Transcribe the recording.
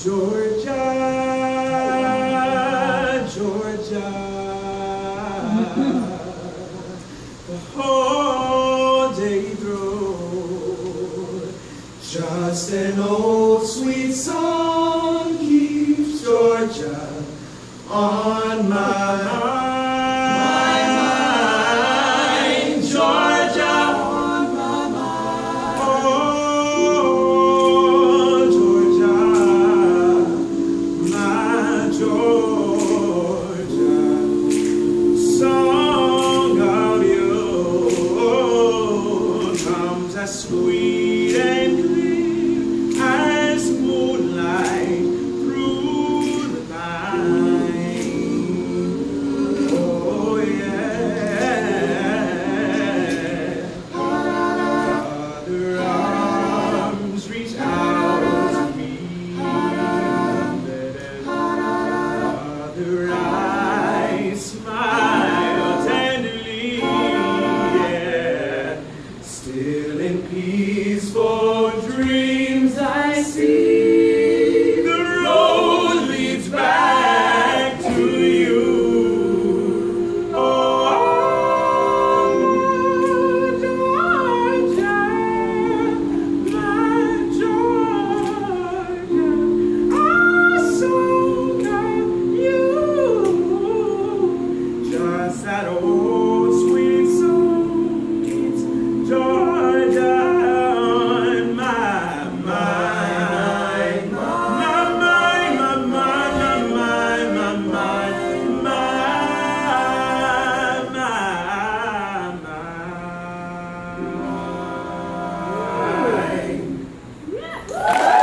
Georgia, Georgia, the whole day through, just an old sweet song keeps Georgia on my mind. Georgia on my mind. Oh, Georgia, my Georgia, song of you comes as sweet and clear as moonlight through the night. Oh yeah, other arms reach out to me, other eyes smile tenderly, yeah. Still in peaceful dreams I see the road leads back to you. Oh, Georgia, my Georgia, I song of you, just that old sweet song. It's Georgia on my mind, my mind, my mind, my mind, my mind, my mind.